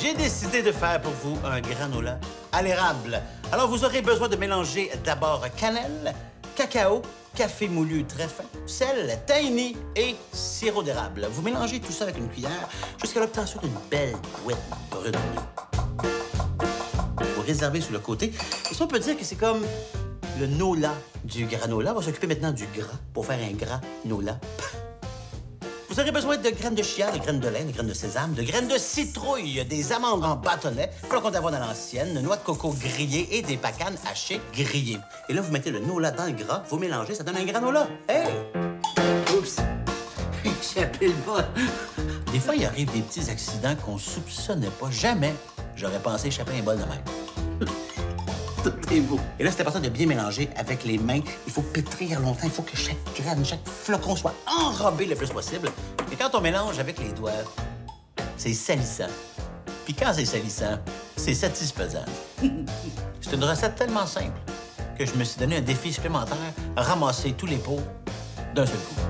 j'ai décidé de faire pour vous un granola à l'érable. Alors, vous aurez besoin de mélanger d'abord cannelle, cacao, café moulu très fin, sel, tahini et sirop d'érable. Vous mélangez tout ça avec une cuillère jusqu'à l'obtention d'une belle bouette brune. Vous réservez sur le côté. Et ça, on peut dire que c'est comme le nola du granola. On va s'occuper maintenant du gras pour faire un granola. Vous aurez besoin de graines de chia, de graines de lin, de graines de sésame, de graines de citrouille, des amandes en bâtonnets, flocons d'avoine à l'ancienne, noix de coco grillées et des pacanes hachées grillées. Et là, vous mettez le nola dans le gras, vous mélangez, ça donne un granola. Hey! Oups! J'ai appelé le bol. Des fois, il arrive des petits accidents qu'on soupçonnait pas. Jamais j'aurais pensé échapper à un bol de même. Tout est beau. Et là, c'est important de bien mélanger avec les mains. Il faut pétrir longtemps. Il faut que chaque graine, chaque flocon soit enrobé le plus possible. Et quand on mélange avec les doigts, c'est salissant. Puis quand c'est salissant, c'est satisfaisant. C'est une recette tellement simple que je me suis donné un défi supplémentaire, ramasser tous les pots d'un seul coup.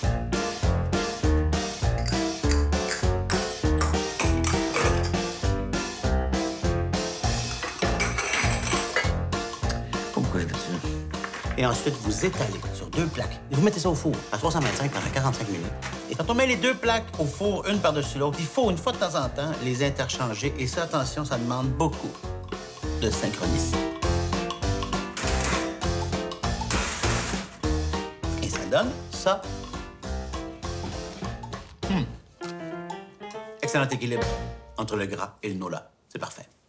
Et ensuite, vous étalez sur 2 plaques. Et vous mettez ça au four à 325 pendant 45 minutes. Et quand on met les 2 plaques au four, une par-dessus l'autre, il faut, une fois de temps en temps, les interchanger. Et ça, attention, ça demande beaucoup de synchronicité. Et ça donne ça. Excellent équilibre entre le gras et le nola. C'est parfait.